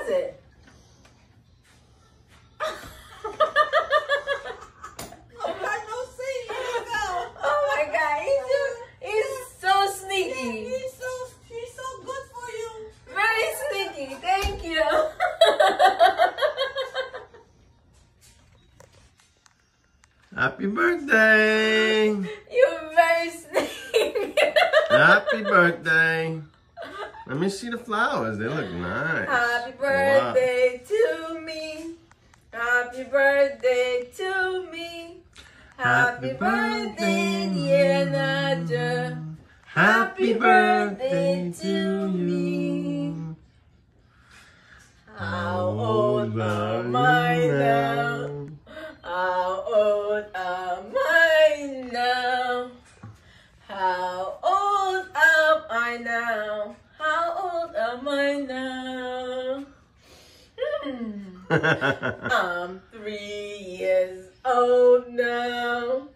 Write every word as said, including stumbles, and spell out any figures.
was it? Oh my God, he's just, he's so sneaky. He's so, he's so good for you. Very sneaky, thank you. Happy birthday! You're very sneaky. Happy birthday! Let me see the flowers. They look nice. Happy birthday Wow. to me. Happy birthday to me. Happy, Happy birthday, birthday. dear Nadia. Happy birthday to you. How old am I now? How old am I now? How old am I now? How old am I now? Hmm. I'm three years old now.